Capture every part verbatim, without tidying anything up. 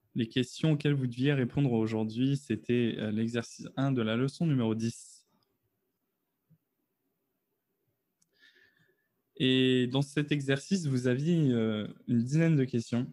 Les questions auxquelles vous deviez répondre aujourd'hui, c'était euh, l'exercice un de la leçon numéro dix. Et dans cet exercice, vous aviez euh, une dizaine de questions.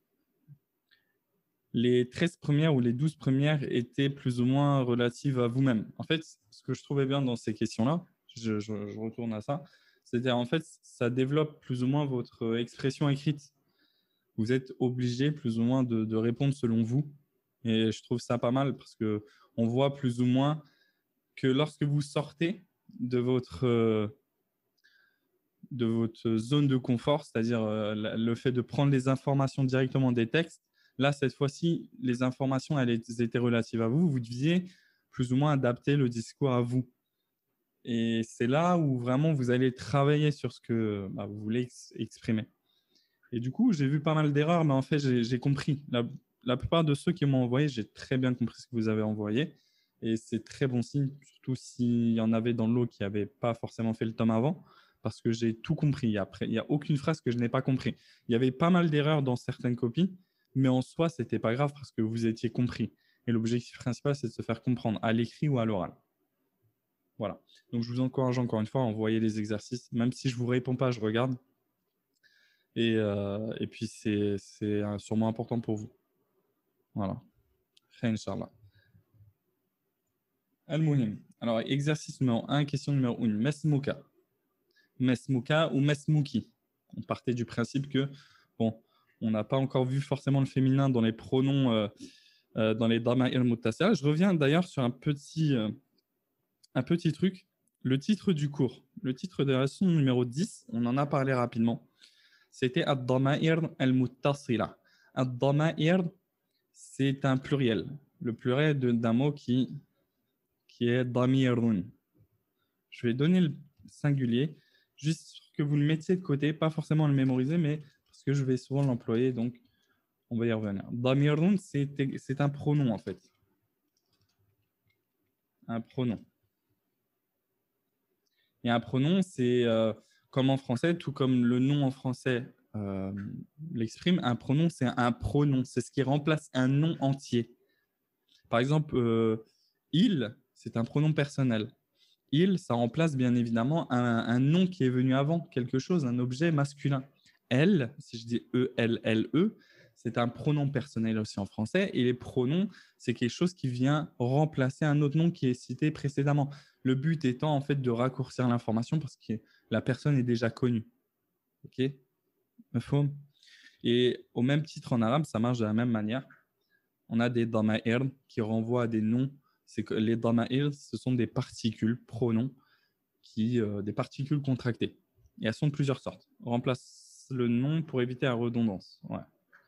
Les treize premières ou les douze premières étaient plus ou moins relatives à vous-même. En fait, ce que je trouvais bien dans ces questions-là, je, je, je retourne à ça, c'est-à-dire en fait, ça développe plus ou moins votre expression écrite. Vous êtes obligé plus ou moins de, de répondre selon vous. Et je trouve ça pas mal parce qu'on voit plus ou moins que lorsque vous sortez de votre, euh, de votre zone de confort, c'est-à-dire euh, le fait de prendre les informations directement des textes, là, cette fois-ci, les informations, elles étaient relatives à vous. Vous deviez plus ou moins adapter le discours à vous. Et c'est là où vraiment vous allez travailler sur ce que bah, vous voulez ex- exprimer. Et du coup, j'ai vu pas mal d'erreurs, mais en fait, j'ai, j'ai compris. La, la plupart de ceux qui m'ont envoyé, j'ai très bien compris ce que vous avez envoyé. Et c'est très bon signe, surtout s'il y en avait dans le lot qui n'avaient pas forcément fait le tome avant, parce que j'ai tout compris. Après, il n'y a aucune phrase que je n'ai pas compris. Il y avait pas mal d'erreurs dans certaines copies, mais en soi, ce n'était pas grave parce que vous étiez compris. Et l'objectif principal, c'est de se faire comprendre à l'écrit ou à l'oral. Voilà. Donc, je vous encourage encore une fois à envoyer les exercices. Même si je ne vous réponds pas, je regarde. Et, euh, et puis, c'est, c'est sûrement important pour vous. Voilà. Khair, Inch'Allah. Al-Muhim. Alors, exercice numéro un, question numéro un. Mesmouka. Mesmouka ou Mesmouki. On partait du principe que, bon, on n'a pas encore vu forcément le féminin dans les pronoms, euh, euh, dans les dama'ir muttasia. Je reviens d'ailleurs sur un petit, euh, un petit truc. Le titre du cours, le titre de la leçon numéro dix, on en a parlé rapidement. C'était Ad-dama'ir al-muttasila. Ad-dama'ir, c'est un pluriel. Le pluriel d'un mot qui, qui est damirun. Je vais donner le singulier, juste pour que vous le mettiez de côté, pas forcément le mémoriser, mais parce que je vais souvent l'employer, donc on va y revenir. Damirun, c'est, c'est un pronom en fait. Un pronom. Et un pronom, c'est euh, comme en français, tout comme le nom en français euh, l'exprime, un pronom, c'est un pronom. C'est ce qui remplace un nom entier. Par exemple, euh, il, c'est un pronom personnel. Il, ça remplace bien évidemment un, un nom qui est venu avant, quelque chose, un objet masculin. Elle, si je dis E, L, L, E, c'est un pronom personnel aussi en français. Et les pronoms, c'est quelque chose qui vient remplacer un autre nom qui est cité précédemment. Le but étant en fait de raccourcir l'information parce que la personne est déjà connue. Ok? Et au même titre en arabe, ça marche de la même manière. On a des dama'ir qui renvoient à des noms. C'est que les dama'ir, ce sont des particules, pronoms, qui, euh, des particules contractées. Et elles sont de plusieurs sortes. On remplace le nom pour éviter la redondance. Ouais.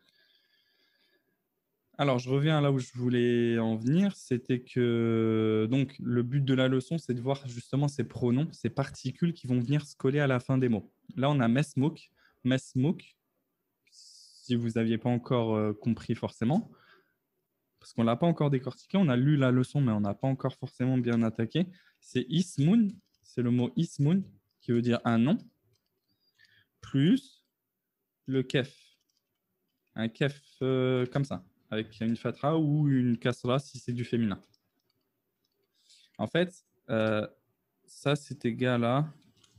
Alors, je reviens là où je voulais en venir. C'était que donc, le but de la leçon, c'est de voir justement ces pronoms, ces particules qui vont venir se coller à la fin des mots. Là, on a mesmouk. Mesmouk, si vous n'aviez pas encore euh, compris forcément, parce qu'on ne l'a pas encore décortiqué, on a lu la leçon, mais on n'a pas encore forcément bien attaqué. C'est ismoun, c'est le mot ismoun, qui veut dire un nom, plus le kef. Un kef euh, comme ça, avec une fatra ou une kasra si c'est du féminin. En fait, euh, ça c'est égal à...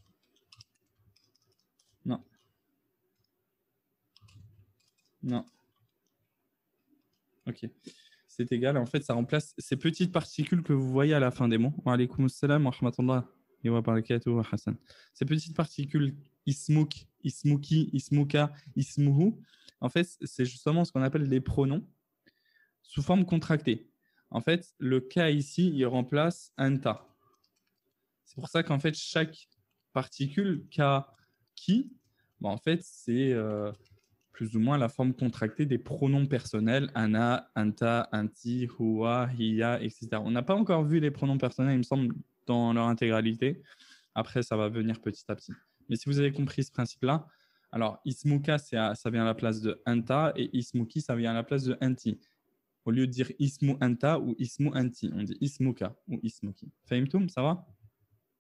Non. Non. Ok. C'est égal. En fait, ça remplace ces petites particules que vous voyez à la fin des mots. Wa alaykoum assalam wa rahmatullah wa barakatuh wa Hassan. Ces petites particules ismouk, ismouki, ismouka, ismouhu, en fait, c'est justement ce qu'on appelle des pronoms sous forme contractée. En fait, le cas ici, il remplace anta. C'est pour ça qu'en fait, chaque particule, ka, qui, bah, en fait, c'est euh, plus ou moins la forme contractée des pronoms personnels, ana, anta, anti, huwa, hiya, et cetera. On n'a pas encore vu les pronoms personnels, il me semble, dans leur intégralité. Après, ça va venir petit à petit. Mais si vous avez compris ce principe-là, alors ismuka, ça vient à la place de anta, et ismuki, ça vient à la place de anti. Au lieu de dire ismu anta ou ismu anti, on dit ismuka ou ismuki. Fahimtum, ça va?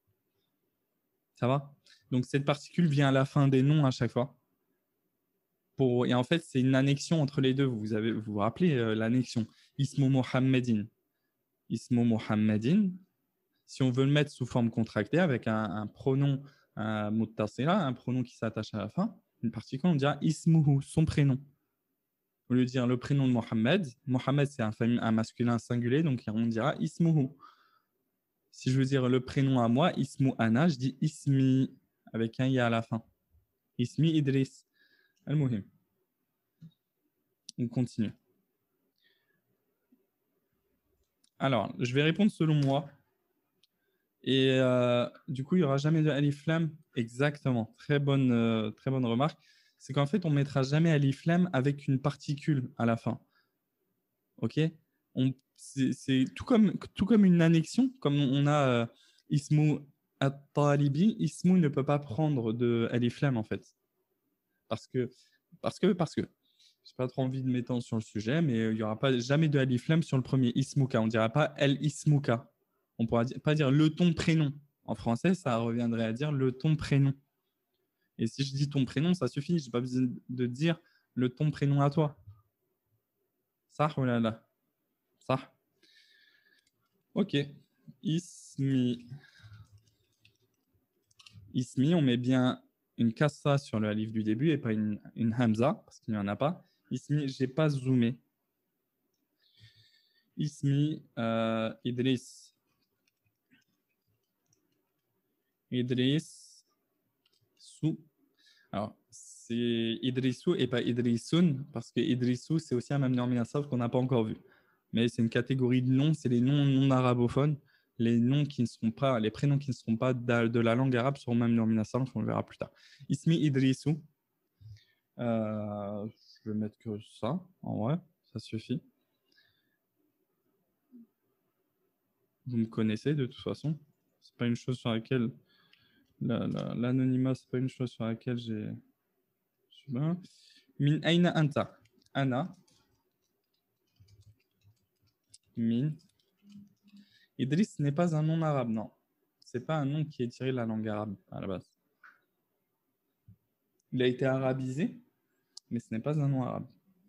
Ça va? Donc, cette particule vient à la fin des noms à chaque fois Pour, et en fait, c'est une annexion entre les deux. Vous avez, vous, vous rappelez euh, l'annexion. Ismu Muhammadin. Ismu Muhammadin. Si on veut le mettre sous forme contractée avec un, un pronom un muttasila, un pronom qui s'attache à la fin, une particule, on dira ismuhu, son prénom. Au lieu de dire le prénom de Mohammed, Mohammed c'est un, un masculin singulier, donc on dira ismuhu. Si je veux dire le prénom à moi, ismu ana, je dis ismi, avec un ya à la fin. Ismi Idris. Al-Muhim. On continue. Alors, je vais répondre selon moi. Et euh, du coup, il n'y aura jamais de alif lam. Exactement. Très bonne, euh, très bonne remarque. C'est qu'en fait, on ne mettra jamais alif lam avec une particule à la fin. OK? On, c'est, c'est tout, comme, tout comme une annexion, comme on a euh, ismu at-talibi, ismu ne peut pas prendre de alif lam en fait. Parce que, parce que, parce que. Je n'ai pas trop envie de m'étendre sur le sujet, mais il n'y aura pas, jamais de alif lam sur le premier ismuka. On ne dira pas el ismuka. On ne pourra pas dire le ton prénom. En français, ça reviendrait à dire le ton prénom. Et si je dis ton prénom, ça suffit. Je n'ai pas besoin de dire le ton prénom à toi. Ça, oh là là. Ça. Ok. Ismi. Ismi, on met bien une kassa sur le alif du début et pas une, une hamza, parce qu'il n'y en a pas. Ismi, je n'ai pas zoomé. Ismi euh, Idris. Idris Sou. Alors, c'est Idrissou et pas Idrissoun, parce que Idrissou, c'est aussi un même nominatif qu'on n'a pas encore vu. Mais c'est une catégorie de noms, c'est les noms non arabophones. Les noms qui ne seront pas, les prénoms qui ne seront pas de la langue arabe seront même nominatifs, on le verra plus tard. Ismi Idrissou. Euh, je vais mettre que ça, en vrai, ça suffit. Vous me connaissez de toute façon. C'est pas une chose sur laquelle l'anonymat, c'est pas une chose sur laquelle j'ai. Min aina anta. Ana. Min. Idriss n'est pas un nom arabe, non. C'est pas un nom qui est tiré de la langue arabe à la base. Il a été arabisé, mais ce n'est pas un nom arabe.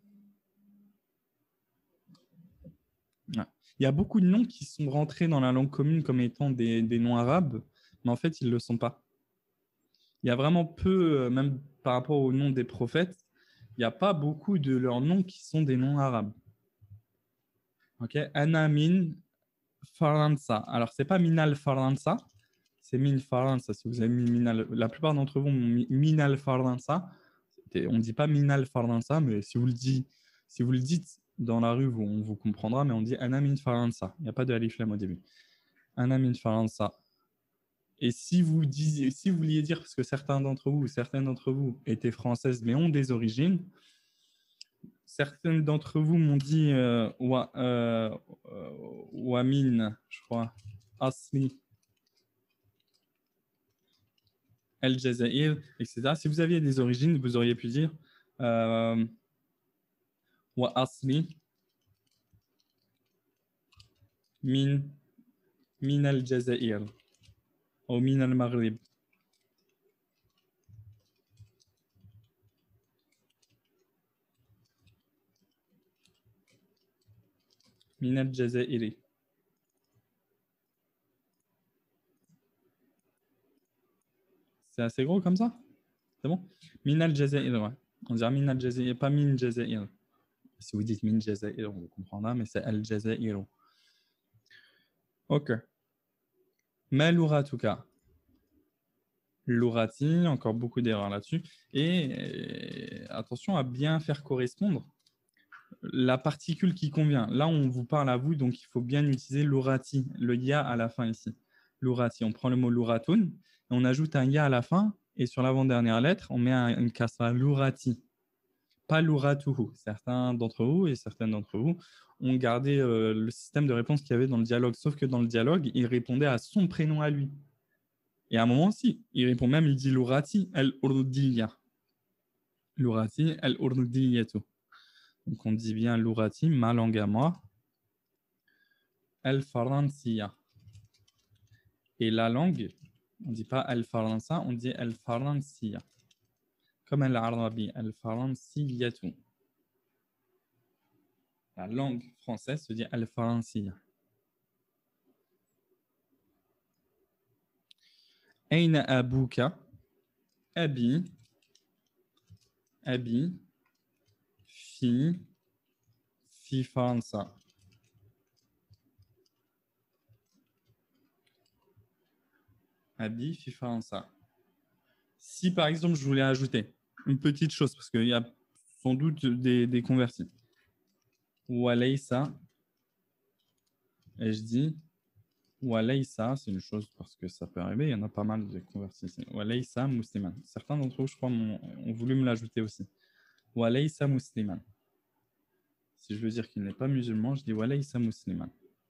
Ouais. Il y a beaucoup de noms qui sont rentrés dans la langue commune comme étant des, des noms arabes, mais en fait, ils ne le sont pas. Il y a vraiment peu, même par rapport aux noms des prophètes, il n'y a pas beaucoup de leurs noms qui sont des noms arabes. Ok, Ana min Faransa. Alors, ce n'est pas Minal Faransa, c'est Min Faransa. Si vous avez mis Minal, la plupart d'entre vous ont mis Minal Faransa. On ne dit pas Minal Faransa, mais si vous le dites, si vous le dites dans la rue, on vous comprendra, mais on dit Ana min Faransa. Il n'y a pas de alif lam au début. Ana min Faransa. Et si vous, disiez, si vous vouliez dire, parce que certains d'entre vous, certaines d'entre vous étaient françaises, mais ont des origines, certaines d'entre vous m'ont dit euh, wa, euh, euh, Wamin, je crois, Asmi, El Jazair, et cetera. Si vous aviez des origines, vous auriez pu dire euh, Wa Asmi, Min, Min Al Jazair, ou Min Al Maghrib. Min Al Jazairi. C'est assez gros comme ça? C'est bon? Min Al Jazair, ouais. On dirait Min Al Jazair, pas Min Jazair. Si vous dites Min Jazair, on comprendra, mais c'est Al Jazair. Ok. Mais l'ouratuka. L'ourati, encore beaucoup d'erreurs là-dessus. Et attention à bien faire correspondre la particule qui convient. Là, on vous parle à vous, donc il faut bien utiliser l'ourati, le ya à la fin ici. L'ourati, on prend le mot l'ouratun, on ajoute un ya à la fin, et sur l'avant-dernière lettre, on met un, une kasra, l'ourati. Pas l'ouratuhu. Certains d'entre vous et certaines d'entre vous ont gardé euh, le système de réponse qu'il y avait dans le dialogue, sauf que dans le dialogue, il répondait à son prénom à lui. Et à un moment aussi, il répond même, il dit l'urati al-urdiya. L'urati al-urdiyatu. Donc on dit bien l'urati, ma langue à moi, al-faransiya. Et la langue, on ne dit pas al-faransa, on dit al-faransiya. comme l'arabi al-faransiyatu. La langue française se dit al-faransiya. Aina abuka? Abi. Abi. Fi. Fi Faransa. Abi fi Faransa. Si par exemple je voulais ajouter une petite chose, parce qu'il y a sans doute des, des convertis. Walaysa. Et je dis Walaysa, c'est une chose parce que ça peut arriver, il y en a pas mal de convertis ici. Walaysa musliman. Certains d'entre vous, je crois, ont, ont voulu me l'ajouter aussi. Walaysa musliman. Si je veux dire qu'il n'est pas musulman, je dis Walaysa musliman.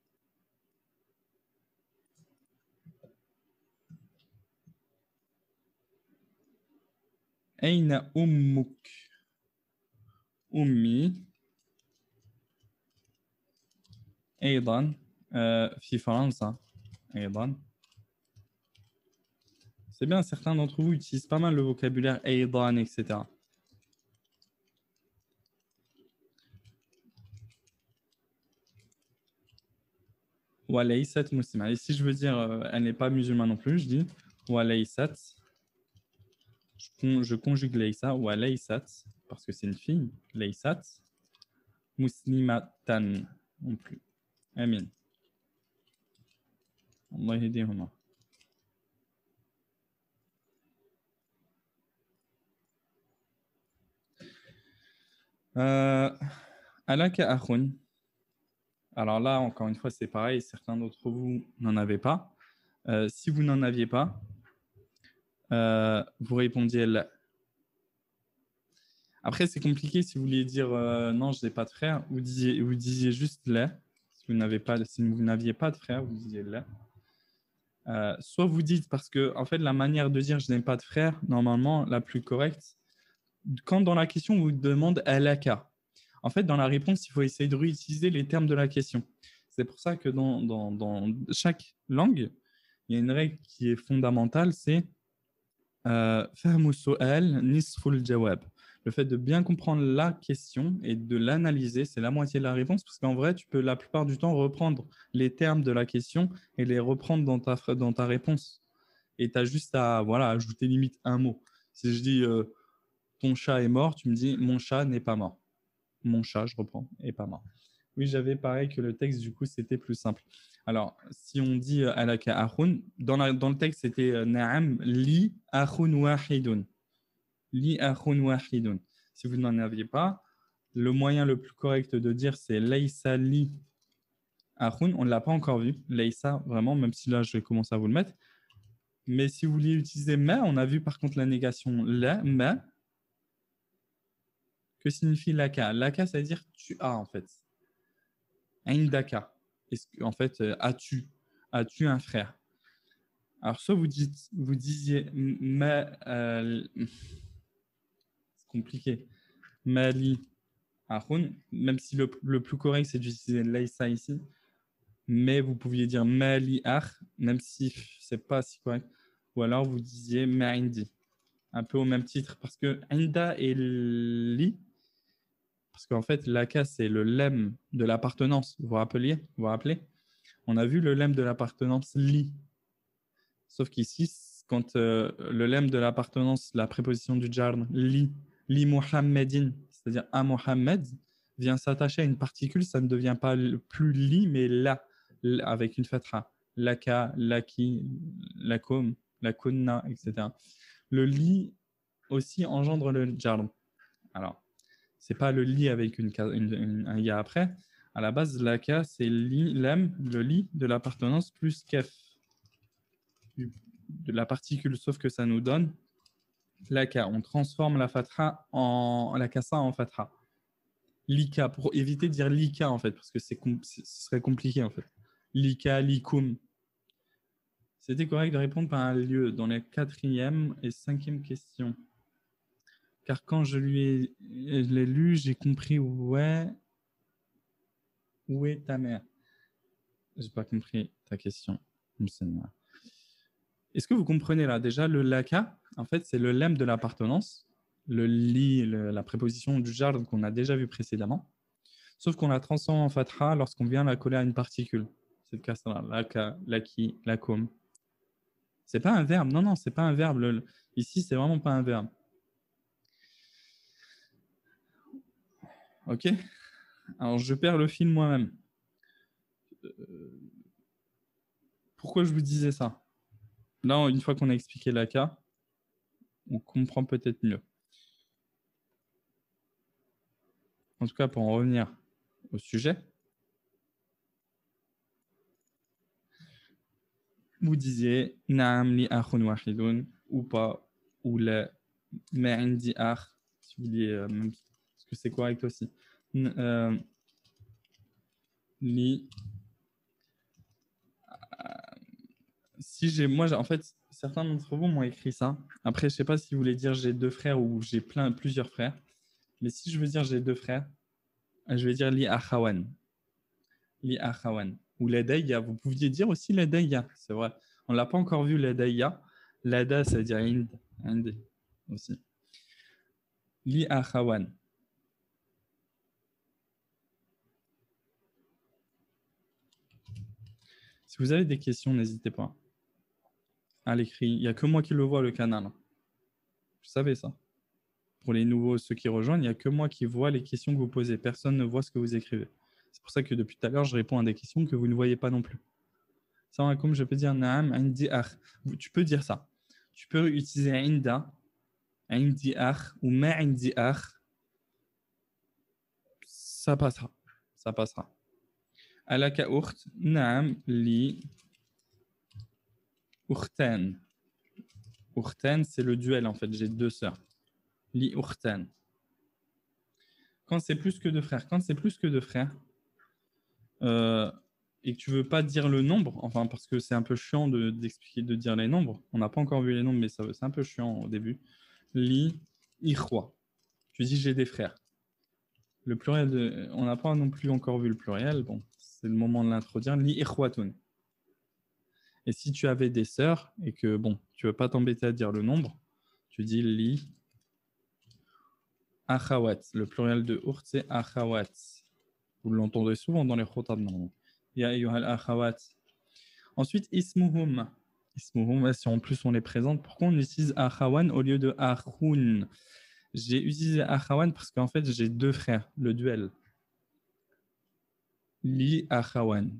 Aina ummuk? Ummi. أيضا في فرنسا أيضا. C'est bien, certains d'entre vous utilisent pas mal le vocabulaire أيضا, et cetera. وليست مسلمة. Et si je veux dire euh, elle n'est pas musulmane non plus, je dis وليست. Je, je conjugue ليس وليست parce que c'est une fille. ليست مسلمة non plus. Amin. Allah يهديهما. Euh, alaka akhun. Alors là, encore une fois, c'est pareil. Certains d'entre vous n'en avaient pas. Euh, si vous n'en aviez pas, euh, vous répondiez là. Après, c'est compliqué si vous vouliez dire euh, non, je n'ai pas de frère. Vous disiez, vous disiez juste là. Si vous n'avez pas, si vous n'aviez pas de frère, vous disiez là. Euh, soit vous dites parce que en fait, la manière de dire je n'ai pas de frère, normalement, la plus correcte, quand dans la question on vous demande alaka. En fait, dans la réponse, il faut essayer de réutiliser les termes de la question. C'est pour ça que dans, dans, dans chaque langue, il y a une règle qui est fondamentale, c'est fahmu su'al nisful jawab. Le fait de bien comprendre la question et de l'analyser, c'est la moitié de la réponse, parce qu'en vrai, tu peux la plupart du temps reprendre les termes de la question et les reprendre dans ta, dans ta réponse. Et tu as juste à voilà, ajouter limite un mot. Si je dis euh, ton chat est mort, tu me dis mon chat n'est pas mort. Mon chat, je reprends, est pas mort. Oui, j'avais pareil que le texte, du coup, c'était plus simple. Alors, si on dit euh, alaka akhun, dans, la, dans le texte, c'était euh, na'am li akhun wahidun. Li akhun wahidun. Si vous n'en aviez pas, le moyen le plus correct de dire, c'est laysa li akhun. On ne l'a pas encore vu. Laysa, vraiment, même si là, je vais commencer à vous le mettre. Mais si vous vouliez utiliser ma, on a vu par contre la négation la, ma. Que signifie laka? Laka, ça veut dire tu as en fait. Indaka. Est-ce que, en fait, euh, as-tu as-tu un frère? Alors, soit vous, dites, vous disiez ma, euh, c'est compliqué. Mali Akhun, même si le, le plus correct c'est d'utiliser Laysa ici, mais vous pouviez dire Mali Akh, même si c'est pas si correct. Ou alors vous disiez Ma'indi, un peu au même titre, parce que Inda et Li. Parce qu'en fait, l'aka, c'est le lemme de l'appartenance. Vous vous rappeliez? Vous vous rappelez? On a vu le lemme de l'appartenance li. Sauf qu'ici, quand euh, le lemme de l'appartenance, la préposition du jarn li, li Muhammadin, c'est-à-dire à Mohammed, vient s'attacher à une particule, ça ne devient pas plus li, mais la, avec une fatha. Laka, laki, lakum, lakunna, et cetera. Le li aussi engendre le jarn. Alors, c'est pas le li avec une, une, une, un ya après. À la base, l'aka, c'est li, l'em, le li de l'appartenance plus kef de la particule, sauf que ça nous donne l'aka. On transforme la fatha en la kassa en fatha. Lika, pour éviter de dire lika en fait, parce que c'est ce serait compliqué en fait. Lika, likum. C'était correct de répondre par un lieu dans les quatrième et cinquième questions. Car quand je lui ai, je l'ai lu, j'ai compris ouais. Où est ta mère? J'ai pas compris ta question. Est-ce que vous comprenez là déjà le laka? En fait, c'est le lemme de l'appartenance. le li, le, la préposition du jar qu'on a déjà vu précédemment, sauf qu'on la transforme en fatha lorsqu'on vient la coller à une particule. C'est le cas, ça, laka, laki, lakum. C'est pas un verbe, non, non, c'est pas un verbe. Le, ici, c'est vraiment pas un verbe. Ok. Alors, je perds le fil moi-même. Euh, pourquoi je vous disais ça? Là, une fois qu'on a expliqué l'aka, on comprend peut-être mieux. En tout cas, pour en revenir au sujet, vous disiez Naam li akhun wahidun ou pas, ou la ma indi akh, si vous voulez, euh, même, parce que c'est correct aussi. Euh, li. Si j'ai, moi, en fait, certains d'entre vous m'ont écrit ça. Après, je sais pas si vous voulez dire j'ai deux frères ou j'ai plein, plusieurs frères. Mais si je veux dire j'ai deux frères, je vais dire li akhawan. Li akhawan. Ou ladayya. Vous pouviez dire aussi ladayya. C'est vrai. On l'a pas encore vu ladayya. Lada, ça veut dire ind. Ind aussi. Li akhawan. Si vous avez des questions, n'hésitez pas. À l'écrit. Il n'y a que moi qui le vois, le canal. Vous savez ça. Pour les nouveaux, ceux qui rejoignent, il n'y a que moi qui vois les questions que vous posez. Personne ne voit ce que vous écrivez. C'est pour ça que depuis tout à l'heure, je réponds à des questions que vous ne voyez pas non plus. Ça, comme je peux dire naam, indi akh. Tu peux dire ça. Tu peux utiliser inda, indi akh ou ma indi akh. Ça passera. Ça passera. Alaka ukht, naam li ukhtan. Ukhtan, c'est le duel en fait. J'ai deux sœurs. Li ukhtan. Quand c'est plus que deux frères, quand c'est plus que deux frères, euh, et que tu veux pas dire le nombre, enfin parce que c'est un peu chiant de, d'expliquer, de dire les nombres. On n'a pas encore vu les nombres, mais ça, c'est un peu chiant au début. Li, ikhwa. Tu dis j'ai des frères. Le pluriel, de, on n'a pas non plus encore vu le pluriel. Bon, c'est le moment de l'introduire. Li ikhwatun. Et si tu avais des sœurs et que bon, tu veux pas t'embêter à dire le nombre, tu dis li akhawat. Le pluriel de urt c'est akhawat. Vous l'entendrez souvent dans les khotab normalement. Ya ayyuhal akhawat. Ensuite, ismuhum. Ismuhum, si en plus on les présente, pourquoi on utilise akhawan au lieu de akhun? J'ai utilisé akhawan parce qu'en fait, j'ai deux frères, le duel. Li akhawan.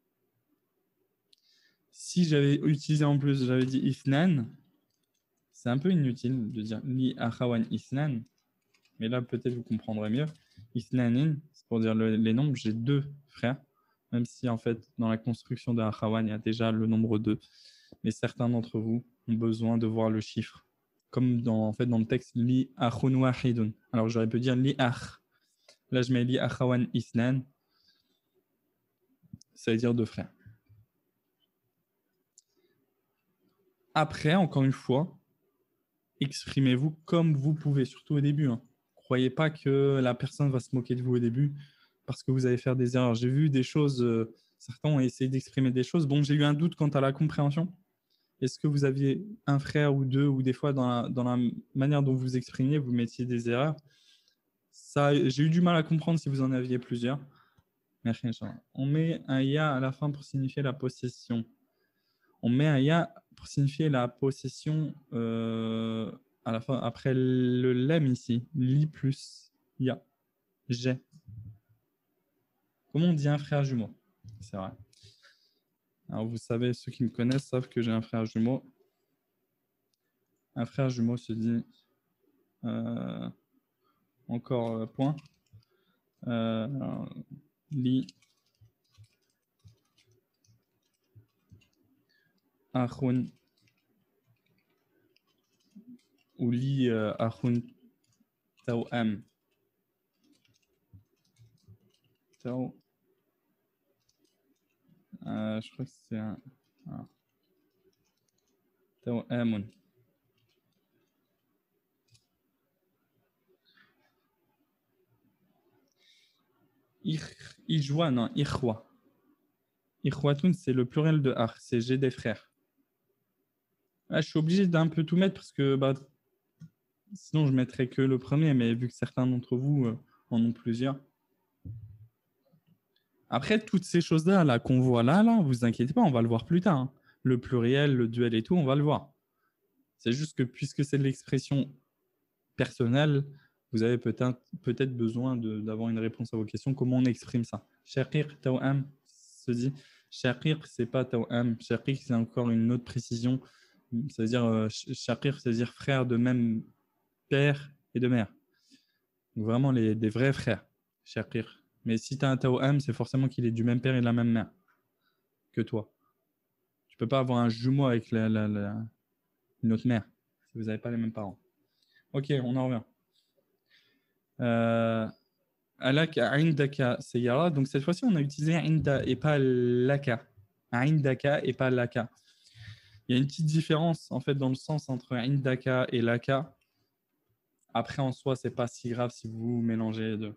Si j'avais utilisé en plus, j'avais dit ithnan, c'est un peu inutile de dire li akhawan ithnan, mais là peut-être vous comprendrez mieux. Ithnanin, c'est pour dire le, les nombres, j'ai deux frères, même si en fait dans la construction de akhawan, il y a déjà le nombre deux. Mais certains d'entre vous ont besoin de voir le chiffre. Comme dans, en fait, dans le texte, li akhun wahidun. Alors j'aurais pu dire li akh. Là, je mets li akhawan ithnan. Ça veut dire deux frères. Après, encore une fois, exprimez-vous comme vous pouvez, surtout au début. Hein. Croyez pas que la personne va se moquer de vous au début parce que vous allez faire des erreurs. J'ai vu des choses, euh, certains ont essayé d'exprimer des choses. Bon, j'ai eu un doute quant à la compréhension. Est-ce que vous aviez un frère ou deux, ou des fois dans la, dans la manière dont vous exprimiez, vous mettiez des erreurs? Ça, j'ai eu du mal à comprendre si vous en aviez plusieurs. On met un ya à la fin pour signifier la possession. On met un ya pour signifier la possession euh, à la fin, après le lemme ici. Li plus ya. J'ai. Comment on dit un frère jumeau? C'est vrai. Alors vous savez, ceux qui me connaissent savent que j'ai un frère jumeau. Un frère jumeau se dit euh, encore euh, point. Euh, li akhun ou li euh, akhun tawam. Taw. Euh, je crois que c'est un. Ah. Tawamun. Ijwa, non, ikhwa. Ikhwatun, c'est le pluriel de akh, c'est j'ai des frères. Ah, je suis obligé d'un peu tout mettre parce que bah, Sinon, je mettrais que le premier, mais vu que certains d'entre vous euh, en ont plusieurs. Après, toutes ces choses-là là, qu'on voit là, là, vous inquiétez pas, on va le voir plus tard. Hein. Le pluriel, le duel et tout, on va le voir. C'est juste que puisque c'est de l'expression personnelle, vous avez peut-être peut-être besoin d'avoir une réponse à vos questions. Comment on exprime ça? Shaqiq, tawam, se dit. Shaqiq, c'est pas tawam. Shaqiq, c'est encore une autre précision. C'est-à-dire, euh, shaqiq, c'est-à-dire frère de même père et de mère. Donc vraiment les, des vrais frères. Shaqiq. Mais si tu as un tawam, c'est forcément qu'il est du même père et de la même mère que toi. Tu peux pas avoir un jumeau avec la, la, la, une autre mère si vous n'avez pas les mêmes parents. Ok, on en revient. Euh, Alaka, indaka, sayara. Donc cette fois-ci, on a utilisé inda et pas laka. Indaka et pas laka. Il y a une petite différence en fait dans le sens entre indaka et laka. Après, en soi, c'est pas si grave si vous mélangez les deux.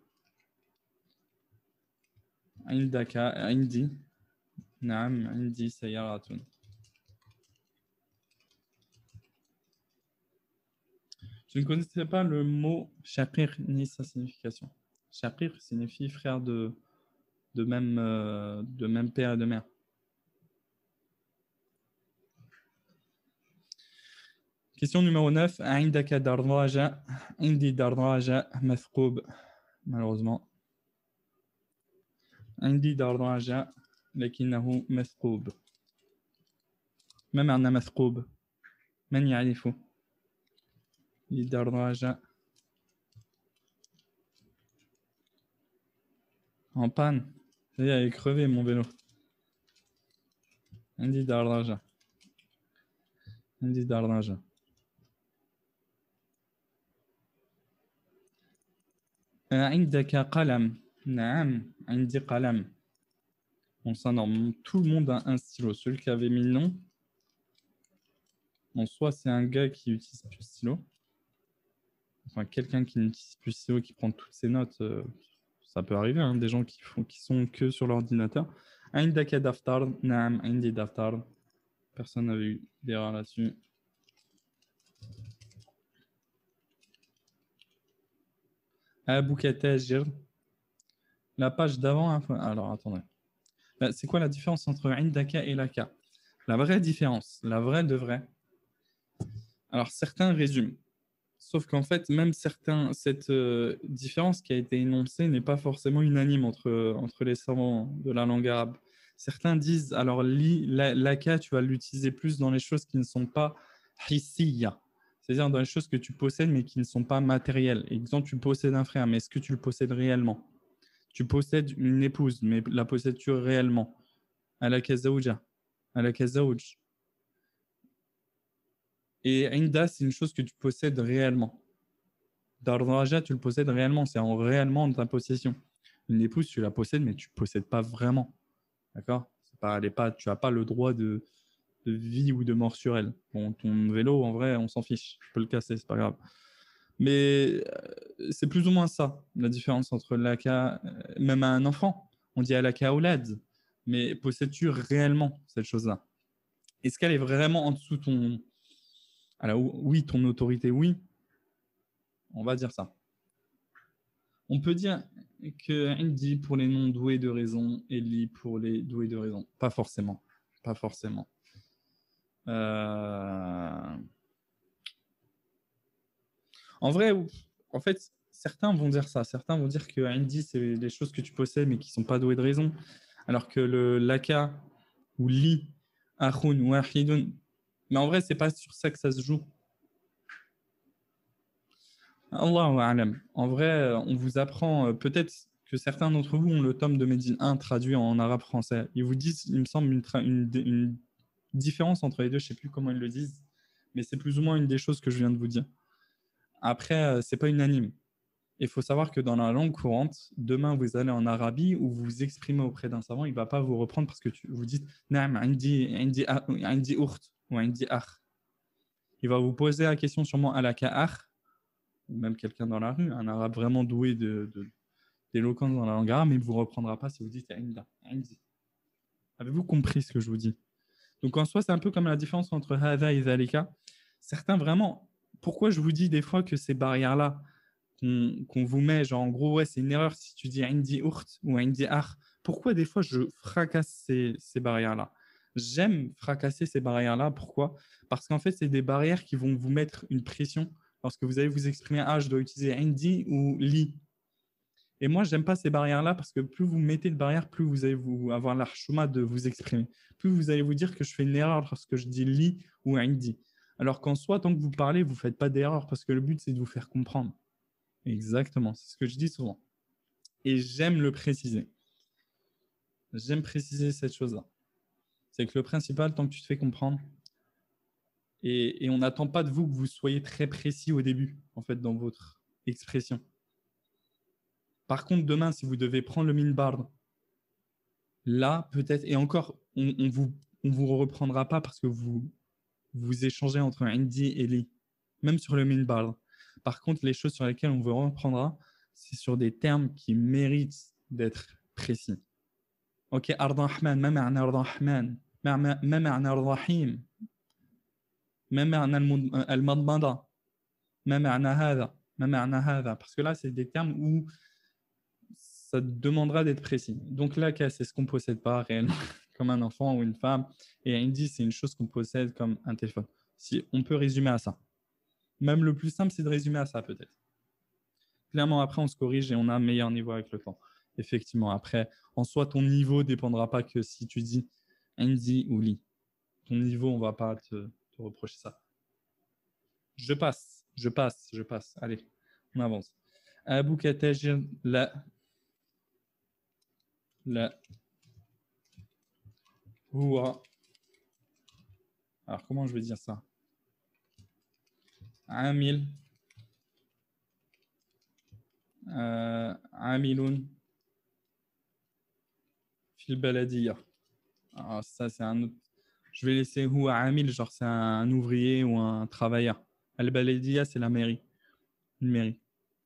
Indaka, indi. Naam, indi, sayaratun. Je ne connaissais pas le mot shaqiq ni sa signification. Shaqiq signifie frère de, de, même, euh, de même père et de mère. Question numéro neuf. عندك دراجة عندي دراجة مثقوب malheureusement. عندي دراجة لكنه مثقوب. ما معنى مثقوب؟ من يعرفه؟ دراجة en panne. Il est crevé mon vélo. عندي دراجة. عندي دراجة. عندك قلم. نعم عندي قلم. Bon, ça, normalement, tout le monde a un stylo. Celui qui avait mis le nom, bon, soit c'est un gars qui utilise plus le stylo, enfin quelqu'un qui n'utilise plus le stylo, qui prend toutes ses notes, euh, ça peut arriver, hein, des gens qui, font, qui sont que sur l'ordinateur. عندك دفتر. نعم عندي دفتر. Personne n'avait eu d'erreur là-dessus. أبوك تاجر. La page d'avant, alors attendez. C'est quoi la différence entre عندك et laka? La vraie différence, la vraie de vrai. Alors certains résument. Sauf qu'en fait, même certains, cette euh, différence qui a été énoncée n'est pas forcément unanime entre, entre les savants de la langue arabe. Certains disent, alors l'aka, tu vas l'utiliser plus dans les choses qui ne sont pas hissiya, c'est-à-dire dans les choses que tu possèdes mais qui ne sont pas matérielles. Exemple, tu possèdes un frère, mais est-ce que tu le possèdes réellement? Tu possèdes une épouse, mais la possèdes-tu réellement? Alaka zawja, alaka zawj. Et inda, c'est une chose que tu possèdes réellement. Dardraja, tu le possèdes réellement, c'est en réellement de ta possession. Une épouse, tu la possèdes, mais tu ne possèdes pas vraiment. D'accord? Pas, elle est pas, tu n'as pas le droit de, de vie ou de mort sur elle. Bon, ton vélo, en vrai, on s'en fiche. Tu peux le casser, c'est pas grave. Mais euh, c'est plus ou moins ça, la différence entre l'aka, euh, même à un enfant. On dit alaka oulad, mais possèdes-tu réellement cette chose-là? Est-ce qu'elle est vraiment en dessous de ton... Alors, oui, ton autorité, oui. On va dire ça. On peut dire que Indi pour les non doués de raison et Li pour les doués de raison. Pas forcément. Pas forcément. Euh... En vrai, en fait, certains vont dire ça. Certains vont dire que Indi, c'est les choses que tu possèdes mais qui ne sont pas douées de raison. Alors que le Laka ou Li, Akhun ou Ahidun. Mais en vrai, c'est pas sur ça que ça se joue. Allahu a'lam. En vrai, on vous apprend, peut-être que certains d'entre vous ont le tome de Médine un traduit en arabe français. Ils vous disent, il me semble, une, une, une différence entre les deux, je ne sais plus comment ils le disent, mais c'est plus ou moins une des choses que je viens de vous dire. Après, ce n'est pas unanime. Il faut savoir que dans la langue courante, demain vous allez en Arabie ou vous vous exprimez auprès d'un savant, il ne va pas vous reprendre parce que tu, vous dites Naam, indi, indi, indi ukht ou indi akh. Il va vous poser la question sûrement alaka akh, ou même quelqu'un dans la rue, un arabe vraiment doué de, de, d'éloquence dans la langue arabe, mais il ne vous reprendra pas si vous dites Inda, Indi. Avez-vous compris ce que je vous dis? Donc en soi, c'est un peu comme la différence entre Hada et Zalika. Certains vraiment pourquoi je vous dis des fois que ces barrières-là qu'on qu'on vous met, genre en gros, ouais, c'est une erreur si tu dis Indi Urt ou Indi Ar. Pourquoi des fois je fracasse ces, ces barrières-là? J'aime fracasser ces barrières-là. Pourquoi? Parce qu'en fait, c'est des barrières qui vont vous mettre une pression lorsque vous allez vous exprimer. Ah, je dois utiliser Indi ou Li. Et moi, j'aime pas ces barrières-là parce que plus vous mettez de barrières, plus vous allez vous avoir l'archouma de vous exprimer. Plus vous allez vous dire que je fais une erreur lorsque je dis Li ou Indi. Alors qu'en soi, tant que vous parlez, vous ne faites pas d'erreur parce que le but, c'est de vous faire comprendre. Exactement, c'est ce que je dis souvent. Et j'aime le préciser. J'aime préciser cette chose-là. C'est que le principal, tant que tu te fais comprendre, et, et on n'attend pas de vous que vous soyez très précis au début, en fait, dans votre expression. Par contre, demain, si vous devez prendre le minbar, là, peut-être, et encore, on ne vous, on vous reprendra pas parce que vous, vous échangez entre Indi et Li, même sur le minbar. Par contre, les choses sur lesquelles on vous reprendra, c'est sur des termes qui méritent d'être précis. Ok, Ardan Rahman, ma ma'na Ardan Rahman, ma ma'na Ar-Rahim, ma ma'na al-Madmada, ma ma'na hada, ma ma'na hada. Parce que là, c'est des termes où ça demandera d'être précis. Donc là, c'est ce qu'on ne possède pas réellement, comme un enfant ou une femme. Et Indi, c'est une chose qu'on possède comme un téléphone. Si on peut résumer à ça. Même le plus simple, c'est de résumer à ça, peut-être. Clairement, après, on se corrige et on a un meilleur niveau avec le temps. Effectivement, après, en soi, ton niveau ne dépendra pas que si tu dis Indi ou Li. Ton niveau, on ne va pas te, te reprocher ça. Je passe, je passe, je passe. Allez, on avance. Abu Katajir, la... la... Huwa. Alors, comment je vais dire ça? Amil. Euh, Amilun. Fil Baladiya. Alors, ça, c'est un autre. Je vais laisser Huwa Amil, genre c'est un ouvrier ou un travailleur. Al-Baladiya, c'est la mairie. Une mairie.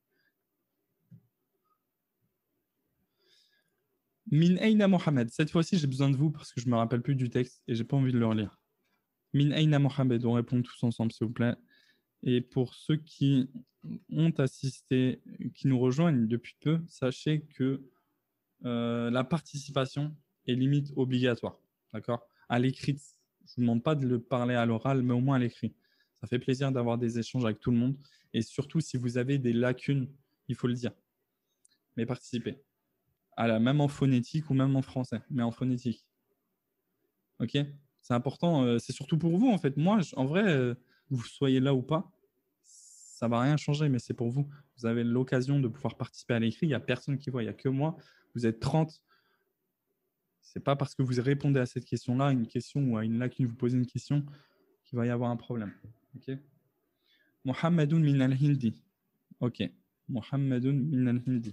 Min Aina Mohamed. Cette fois-ci, j'ai besoin de vous parce que je ne me rappelle plus du texte et j'ai pas envie de le relire. Min Aina Mohamed. On répond tous ensemble, s'il vous plaît. Et pour ceux qui ont assisté, qui nous rejoignent depuis peu, sachez que euh, la participation est limite obligatoire. D'accord? À l'écrit, je ne vous demande pas de le parler à l'oral, mais au moins à l'écrit. Ça fait plaisir d'avoir des échanges avec tout le monde. Et surtout, si vous avez des lacunes, il faut le dire. Mais participez. À la, même en phonétique ou même en français, mais en phonétique. Ok? C'est important. Euh, c'est surtout pour vous, en fait. Moi, je, en vrai, euh, vous soyez là ou pas, ça ne va rien changer, mais c'est pour vous. Vous avez l'occasion de pouvoir participer à l'écrit. Il n'y a personne qui voit, il n'y a que moi. Vous êtes trente. Ce n'est pas parce que vous répondez à cette question-là, une question ou à une lacune, vous posez une question, qu'il va y avoir un problème. Ok? Mohammedoun min al-Hindi. Ok. Mohammedoun min al-Hindi.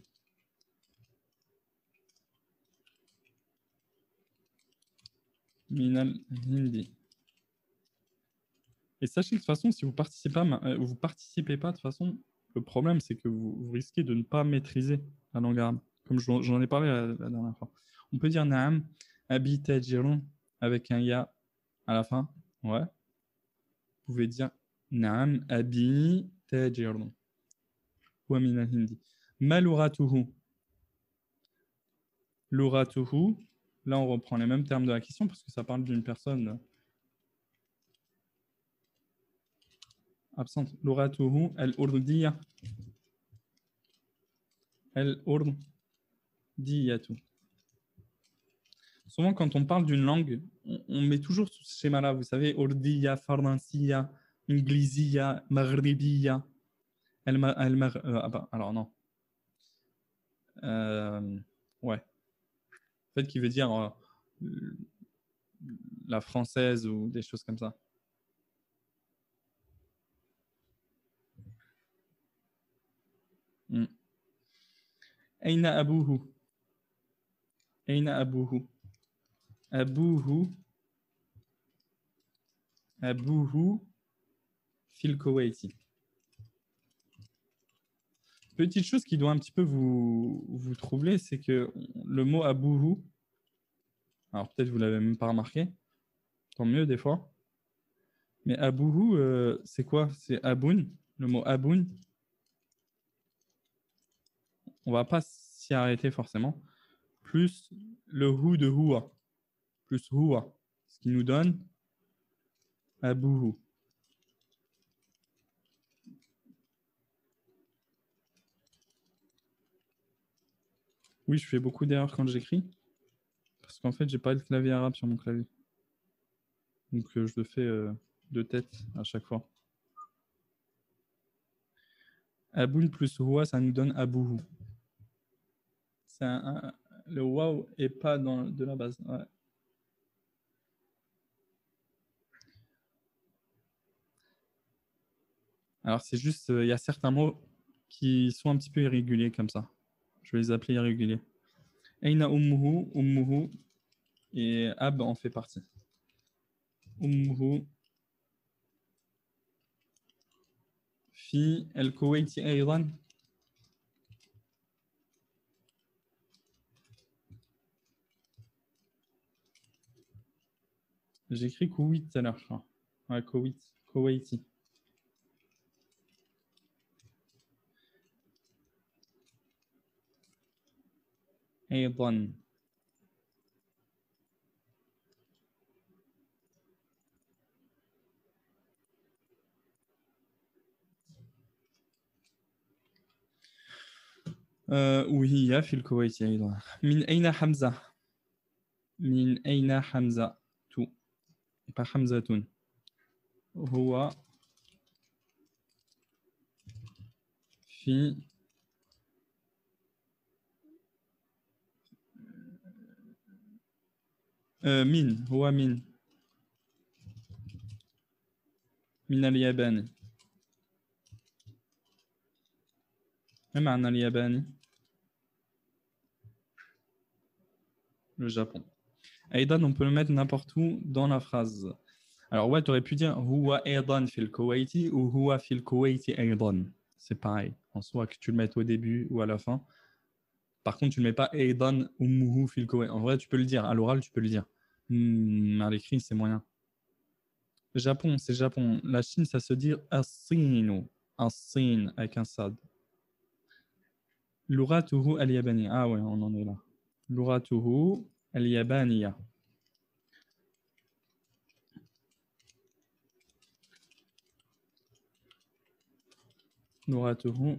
Min al-Hindi. Et sachez que de toute façon, si vous ne participez pas, euh, vous participez pas, de toute façon, le problème, c'est que vous, vous risquez de ne pas maîtriser la langue arabe, comme j'en ai parlé la, la dernière fois. On peut dire Naam, Abi Tajirun, avec un Ya à la fin. Ouais. Vous pouvez dire Naam, Abi Tajirun. Wa min al-Hindi. Ma luratuhu. Luratuhu. Là, on reprend les mêmes termes de la question parce que ça parle d'une personne absente. Luratuhu al-Urdiya. Al-Urdiyatu. Souvent, quand on parle d'une langue, on, on met toujours ce schéma-là. Vous savez, Urdiya, Fardansiya, Inglisiya, Maghribiya. El, el, euh, ah bah, alors non. Euh, ouais. En fait, qui veut dire euh, la française ou des choses comme ça. Hmm. Aina abuhu. Aina abuhu. Abuhu. Abuhu fil Kuwaiti. Petite chose qui doit un petit peu vous, vous troubler, c'est que le mot abuhu, alors peut-être vous ne l'avez même pas remarqué, tant mieux des fois, Mais abouhou, euh, c'est quoi? C'est aboun, le mot aboun. On va pas s'y arrêter forcément. Plus le hu de huwa, plus huwa, ce qui nous donne abouhou. Oui, je fais beaucoup d'erreurs quand j'écris. Parce qu'en fait, j'ai pas le clavier arabe sur mon clavier. Donc, euh, je le fais euh, de tête à chaque fois. Aboun plus huwa, ça nous donne abouhou. C'est un, un, le waouh est pas dans de la base. Ouais. Alors, c'est juste, il euh, y a certains mots qui sont un petit peu irréguliers comme ça. Je vais les appeler irréguliers. Aina ummuhu, ummuhu, et ab en fait partie. Ummuhu fi al-Kuwaiti aydan. J'ai écrit Kuwait tout à l'heure, je crois. Ouais, Kuwait, Kuwaiti. Aydan. وهي في الكويت أيضا. من أين حمزة؟ من أين حمزة؟ تو. pas حمزة. هو في من هو من من اليابان. ما معنى الياباني؟ Le Japon. Aidan, on peut le mettre n'importe où dans la phrase. Alors ouais, tu aurais pu dire Huwa Aidan fil Kuwaiti ou Huwa fil Kuwaiti Aidan. C'est pareil. En soi, que tu le mettes au début ou à la fin. Par contre, tu ne mets pas Aidan ummuhu fil Kuwaiti. En vrai, tu peux le dire. À l'oral, tu peux le dire. Hmm, à l'écrit, c'est moyen. Japon, c'est Japon. La Chine, ça se dit As-Sinu. As-Sin avec un sad. Luratuhu al-Yabani. Ah ouais, on en est là. Luratuhu al-Yabaniya. لغته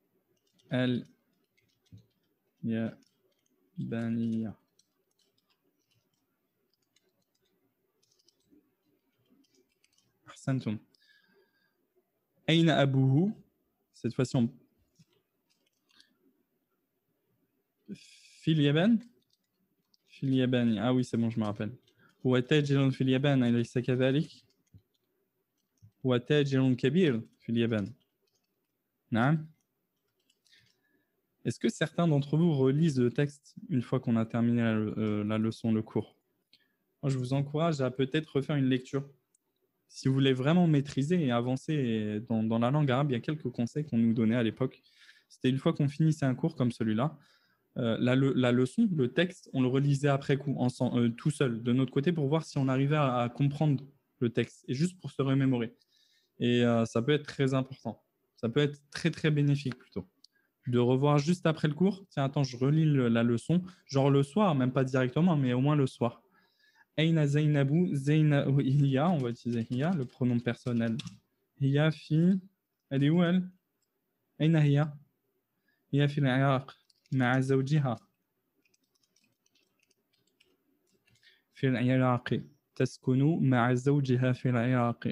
اليابانية. أحسنتم. أين أبوه؟ Cette fois-ci, on... في اليابان؟ في اليابان. Ah oui, c'est bon, je me rappelle. هو تاجر في اليابان أليس كذلك؟ هو تاجر كبير في اليابان. نعم. Est-ce que certains d'entre vous relisent le texte une fois qu'on a terminé la, euh, la leçon, le cours? Moi, je vous encourage à peut-être refaire une lecture. Si vous voulez vraiment maîtriser et avancer dans, dans la langue arabe, il y a quelques conseils qu'on nous donnait à l'époque. C'était une fois qu'on finissait un cours comme celui-là, euh, la, le, la leçon, le texte, on le relisait après coup, ensemble, euh, tout seul, de notre côté, pour voir si on arrivait à, à comprendre le texte, et juste pour se remémorer. Et euh, ça peut être très important. Ça peut être très, très bénéfique plutôt. De revoir juste après le cours, tiens, attends, je relis le, la leçon, genre le soir, même pas directement, mais au moins le soir. Aina Zainabou, Zainabou, Hiya, on va utiliser Hiya, le pronom personnel. Hiya fi, elle est où elle? Aina Hiya? Hiya fi l'Iraq, ma'a zawjiha. في العراق تسكن مع زوجها في العراق.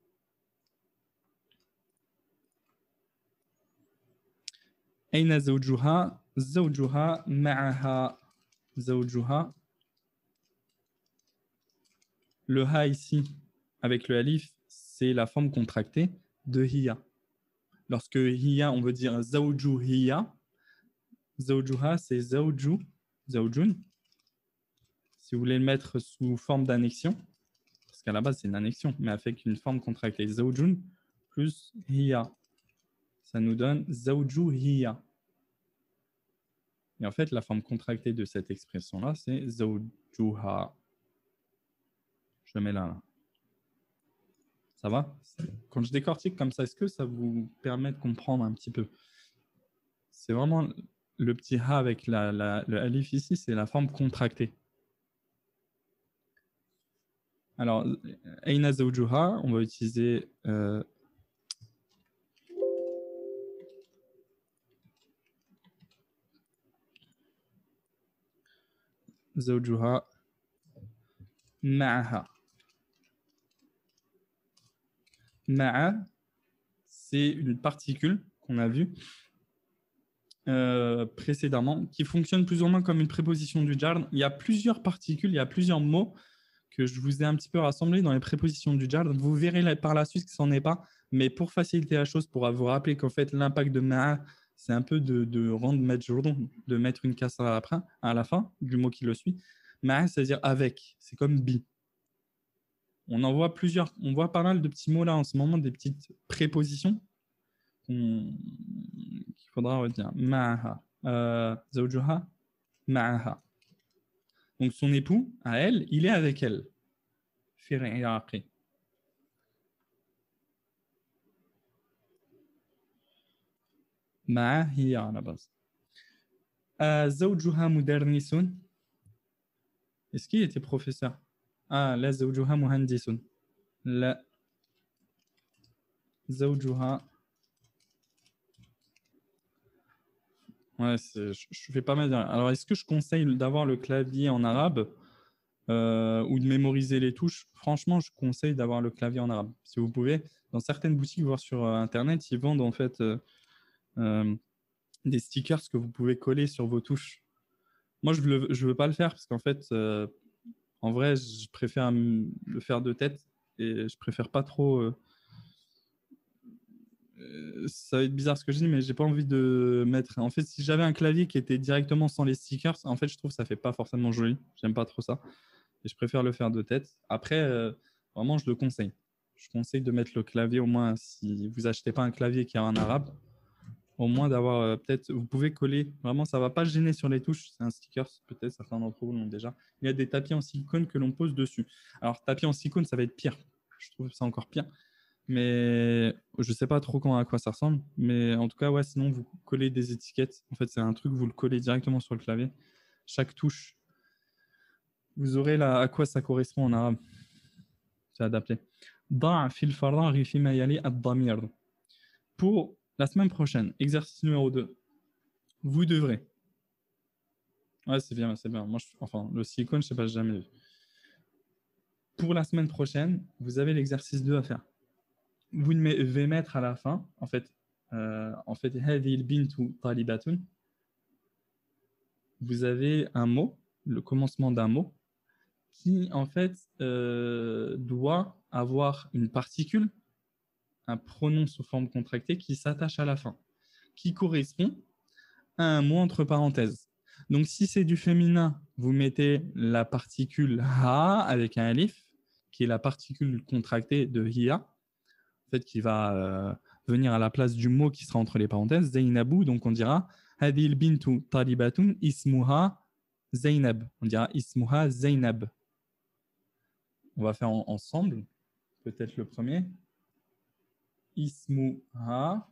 أين زوجها؟ زوجها معها. زوجها. Le ha ici, avec le alif, c'est la forme contractée de hiya. Lorsque hiya, on veut dire zawju hiya, zawjuha, c'est zawju, zawjun. Si vous voulez le mettre sous forme d'annexion, parce qu'à la base, c'est une annexion, mais avec une forme contractée, zawjun plus hiya. Ça nous donne zawju hiya. Et en fait, la forme contractée de cette expression-là, c'est zawjuha. Je mets là, là. Ça va? Quand je décortique comme ça, est-ce que ça vous permet de comprendre un petit peu? C'est vraiment le petit ha avec la, la, le alif ici, c'est la forme contractée. Alors, aina zawjuha, on va utiliser euh, zawjuha ma'aha. Ma'a, c'est une particule qu'on a vue euh, précédemment qui fonctionne plus ou moins comme une préposition du jar. Il y a plusieurs particules, il y a plusieurs mots que je vous ai un petit peu rassemblés dans les prépositions du jar. Vous verrez par la suite que ce n'en est pas, mais pour faciliter la chose, pour vous rappeler qu'en fait l'impact de ma'a, c'est un peu de, de rendre majrour, de mettre une kasra après, à la fin du mot qui le suit. Ma'a, c'est-à-dire avec, c'est comme bi. On en voit plusieurs, on voit pas mal de petits mots là en ce moment, des petites prépositions qu'il faudra retenir. Ma'aha, euh, zawjuha, ma'aha. Donc son époux, à elle, il est avec elle. Fir'iraqi. Ma'a hiya à la base. Zawjuha mudarnisun. Est-ce qu'il était professeur? Ah, la zawjuha muhandisun. La zawjuha. Ouais, je, je vais pas mal dire. Alors, est-ce que je conseille d'avoir le clavier en arabe euh, ou de mémoriser les touches? Franchement, je conseille d'avoir le clavier en arabe. Si vous pouvez, dans certaines boutiques, voire sur euh, Internet, ils vendent en fait euh, euh, des stickers que vous pouvez coller sur vos touches. Moi, je ne veux, veux pas le faire parce qu'en fait, euh, en vrai, je préfère le faire de tête et je préfère pas trop... Euh, ça va être bizarre ce que je dis, mais j'ai pas envie de mettre. En fait, si j'avais un clavier qui était directement sans les stickers, en fait, je trouve que ça fait pas forcément joli. J'aime pas trop ça. Et je préfère le faire de tête. Après, euh, vraiment, je le conseille. Je conseille de mettre le clavier au moins, si vous achetez pas un clavier qui est en arabe, au moins d'avoir euh, peut-être, vous pouvez coller. Vraiment, ça va pas gêner sur les touches. C'est un sticker, peut-être certains d'entre vous l'ont déjà. Il y a des tapis en silicone que l'on pose dessus. Alors, tapis en silicone, ça va être pire. Je trouve ça encore pire. Mais je sais pas trop quand, à quoi ça ressemble. Mais en tout cas, ouais, sinon, vous collez des étiquettes. En fait, c'est un truc, vous le collez directement sur le clavier. Chaque touche, vous aurez là à quoi ça correspond en arabe. C'est adapté. Pour la semaine prochaine, exercice numéro deux, vous devrez. Ouais, c'est bien, c'est bien. Moi, je... Enfin, le silicone, je sais pas, j'ai jamais vu. Pour la semaine prochaine, vous avez l'exercice deux à faire. Vous devez mettre à la fin, en fait, euh, en fait, vous avez un mot, le commencement d'un mot, qui en fait euh, doit avoir une particule, un pronom sous forme contractée qui s'attache à la fin, qui correspond à un mot entre parenthèses. Donc si c'est du féminin, vous mettez la particule ha avec un alif, qui est la particule contractée de hiya, en fait, qui va euh, venir à la place du mot qui sera entre les parenthèses, Zainabou, donc on dira Hadil bintu talibatun ismuha Zainab. On dira ismuha Zainab. On va faire en, ensemble, peut-être le premier. Ismuha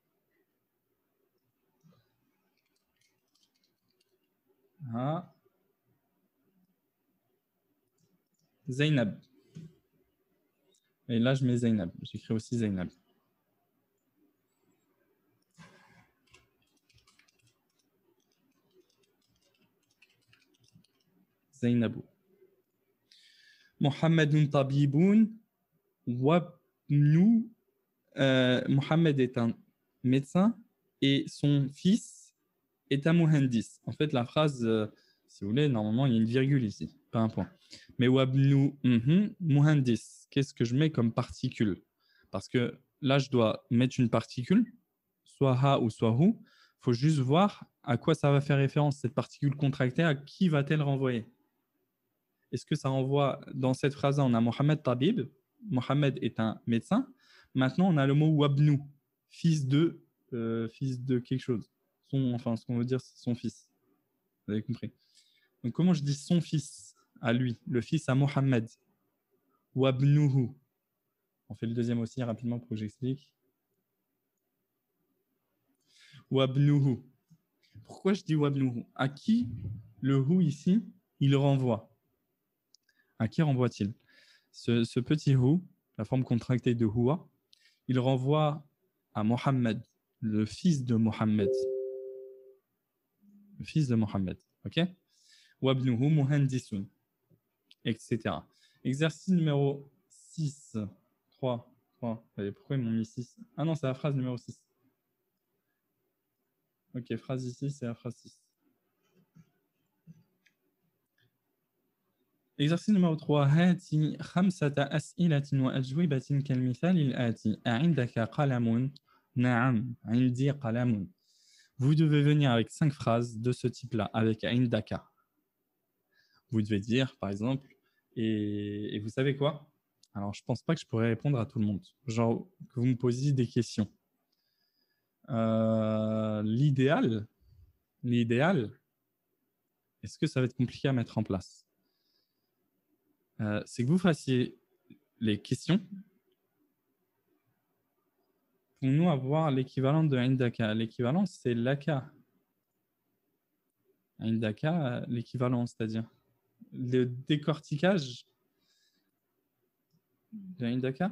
ha Zainab. Et là, je mets Zainab. J'écris aussi Zainab. Zainabou. Mohamedun tabiboun wabnu. Euh, Mohamed est un médecin et son fils est un muhandis. En fait, la phrase, euh, si vous voulez, normalement, il y a une virgule ici, pas un point. Mais wabnu mm-hmm, muhandis, qu'est-ce que je mets comme particule? Parce que là, je dois mettre une particule, soit ha ou soit hu. Il faut juste voir à quoi ça va faire référence, cette particule contractée, à qui va-t-elle renvoyer? Est-ce que ça renvoie, dans cette phrase-là, on a Mohamed Tabib, Mohamed est un médecin. Maintenant, on a le mot wabnu, fils de, euh, fils de quelque chose. Son, enfin, ce qu'on veut dire, c'est son fils. Vous avez compris. Donc, comment je dis son fils à lui, le fils à Mohamed? Wabnuhu. On fait le deuxième aussi rapidement pour que j'explique. Wabnuhu. Pourquoi je dis wabnuhu? À qui le hu ici, il renvoie? À qui renvoie-t-il? ce, ce petit hu, la forme contractée de huwa, il renvoie à Mohammed, le fils de Mohammed. Le fils de Mohammed. Ok? Wabnuhu muhandisun, et cetera. Exercice numéro six. trois. trois. Allez, pourquoi ils m'ont mis six? Ah non, c'est la phrase numéro six. Ok, phrase ici, c'est la phrase six. Exercice numéro trois. هاتي خمسة أسئلة وأجوبة كالمثال الآتي. أعندك قلم؟ نعم عندي قلم. Vous devez venir avec cinq phrases de ce type-là, avec عندك. Vous devez dire, par exemple, et, et vous savez quoi? Alors, je ne pense pas que je pourrais répondre à tout le monde. Genre, que vous me posiez des questions. Euh, l'idéal, l'idéal, est-ce que ça va être compliqué à mettre en place? euh, C'est que vous fassiez les questions pour nous avoir l'équivalent de Indaka. L'équivalent, c'est l'aka. Indaka, l'équivalent, c'est-à-dire le décortiquage de Indaka.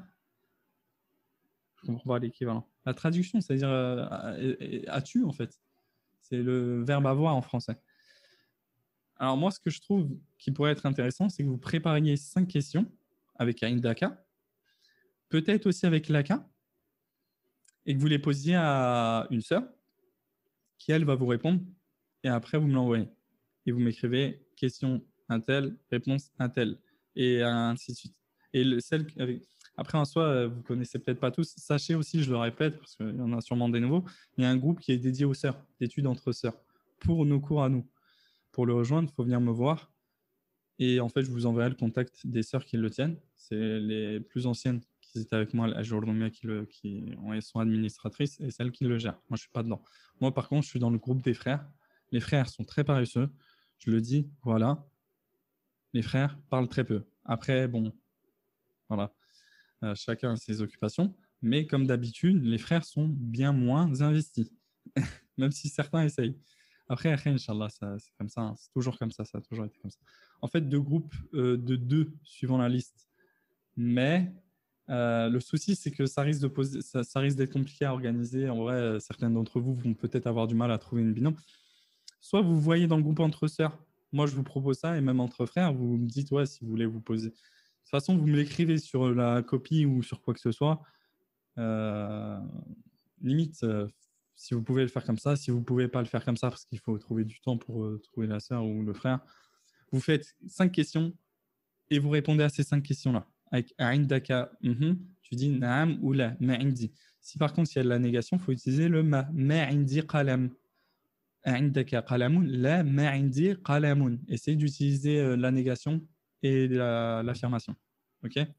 Je comprends pas l'équivalent. La traduction, c'est-à-dire euh, as-tu en fait. C'est le verbe avoir en français. Alors moi, ce que je trouve qui pourrait être intéressant, c'est que vous prépariez cinq questions avec Indaka, peut-être aussi avec l'aka, et que vous les posiez à une sœur qui, elle, va vous répondre, et après, vous me l'envoyez. Et vous m'écrivez question un tel, réponse un tel, et ainsi de suite. Et le, celle avec... Après, en soi, vous ne connaissez peut-être pas tous. Sachez aussi, je le répète, parce qu'il y en a sûrement des nouveaux, il y a un groupe qui est dédié aux sœurs, d'études entre sœurs, pour nos cours à nous. Pour le rejoindre, il faut venir me voir. Et en fait, je vous enverrai le contact des sœurs qui le tiennent. C'est les plus anciennes qui étaient avec moi à Journée qui, le, qui sont administratrices et celles qui le gèrent. Moi, je ne suis pas dedans. Moi, par contre, je suis dans le groupe des frères. Les frères sont très paresseux. Je le dis, voilà. Les frères parlent très peu. Après, bon, voilà. Euh, chacun a ses occupations. Mais comme d'habitude, les frères sont bien moins investis. Même si certains essayent. Après, Inch'Allah, c'est comme ça. Hein. C'est toujours comme ça. Ça a toujours été comme ça. En fait, deux groupes euh, de deux suivant la liste. Mais euh, le souci, c'est que ça risque de poser, ça, ça risque d'être compliqué à organiser. En vrai, euh, certains d'entre vous vont peut-être avoir du mal à trouver une binôme. Soit vous voyez dans le groupe entre sœurs. Moi, je vous propose ça, et même entre frères, vous me dites ouais, si vous voulez vous poser. De toute façon, vous me l'écrivez sur la copie ou sur quoi que ce soit. Euh, limite, euh, si vous pouvez le faire comme ça, si vous ne pouvez pas le faire comme ça, parce qu'il faut trouver du temps pour euh, trouver la sœur ou le frère, vous faites cinq questions et vous répondez à ces cinq questions-là. Avec Aindaka, mm-hmm, tu dis Naam ou la, Ma'indi. Si par contre il y a de la négation, il faut utiliser le Ma. Ma'indi qalam. Aindaka qalamun, la Ma'indi qalamun. Essayez d'utiliser euh, la négation et l'affirmation. La, ok?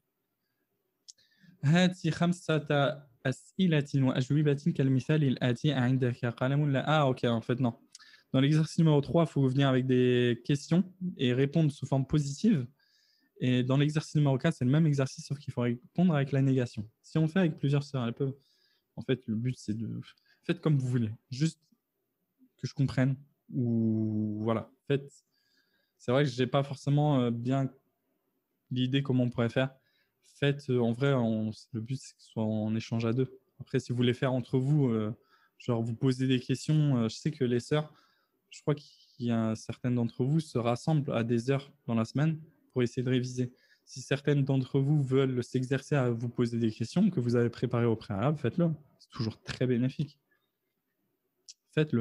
هاتي خمسة أسئلة وأجوبة كالمثال الآتي عندك قلم لا ah ok en fait non dans l'exercice numéro trois il faut venir avec des questions et répondre sous forme positive et dans l'exercice numéro quatre c'est le même exercice sauf qu'il faut répondre avec la négation si on fait avec plusieurs sœurs elles peuvent en fait le but c'est de faites comme vous voulez juste que je comprenne ou voilà faites c'est vrai que j'ai pas forcément bien l'idée comment on pourrait faire. Faites, euh, en vrai, on, le but, c'est que ce soit en échange à deux. Après, si vous voulez faire entre vous, euh, genre vous posez des questions, euh, je sais que les sœurs, je crois qu'il y a certaines d'entre vous se rassemblent à des heures dans la semaine pour essayer de réviser. Si certaines d'entre vous veulent s'exercer à vous poser des questions que vous avez préparées au préalable, faites-le. C'est toujours très bénéfique. Faites-le.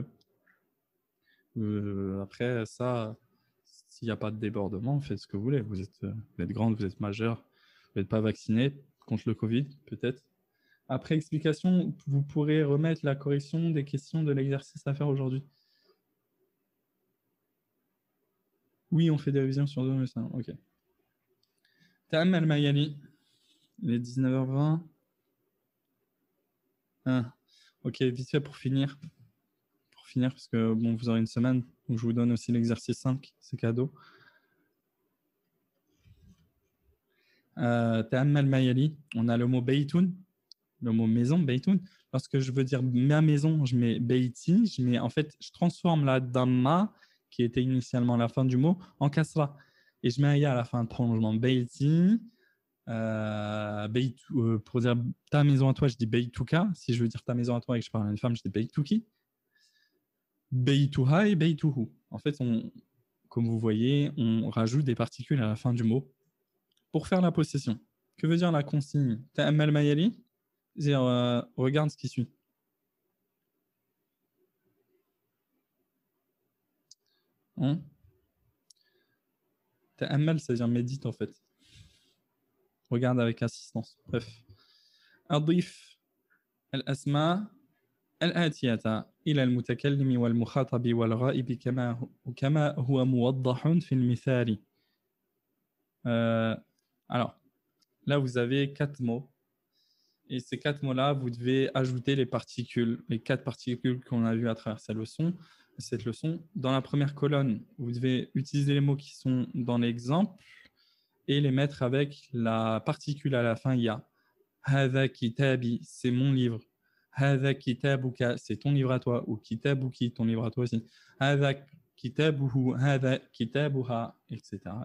Euh, après, ça, s'il n'y a pas de débordement, faites ce que vous voulez. Vous êtes, vous êtes grande, vous êtes majeure, vous n'êtes pas vacciné contre le Covid, peut-être. Après explication, vous pourrez remettre la correction des questions de l'exercice à faire aujourd'hui. Oui, on fait des révisions sur deux, mais ça, ok. Tam al-Mayali, il est dix-neuf heures vingt. Ah, ok, vite fait pour finir. Pour finir, parce que bon, vous aurez une semaine où je vous donne aussi l'exercice cinq, c'est cadeau. Euh, ta'ammal ma yali, on a le mot baytun, le mot maison, baytun. Lorsque je veux dire ma maison, je mets bayti, je mets, en fait, je transforme la damma, qui était initialement la fin du mot, en kasra. Et je mets un ya à la fin de prolongement. Bayti, euh, baytu- euh, pour dire ta maison à toi, je dis baytuka. Si je veux dire ta maison à toi et que je parle à une femme, je dis baytuki. Baytuha et baytuhu. En fait, on, comme vous voyez, on rajoute des particules à la fin du mot pour faire la possession. Que veut dire la consigne Ta'ammal mayali, c'est-à-dire euh, regarde ce qui suit. Hein Ta'ammal, c'est-à-dire médite en fait. Regarde avec assistance. Bref. أضيف الأسماء الآتية إلى المتكلم والمخاطب والغائب كما هو كما هو موضح في المثال. Euh, alors, là, vous avez quatre mots. Et ces quatre mots-là, vous devez ajouter les particules, les quatre particules qu'on a vues à travers cette leçon. Cette leçon. Dans la première colonne, vous devez utiliser les mots qui sont dans l'exemple et les mettre avec la particule à la fin ya. Hada kitabi, c'est mon livre. Hada kitabuka, c'est ton livre à toi. Ou kitabuki, ton livre à toi aussi. Hada kitabuhu, hada kitabuha, et cetera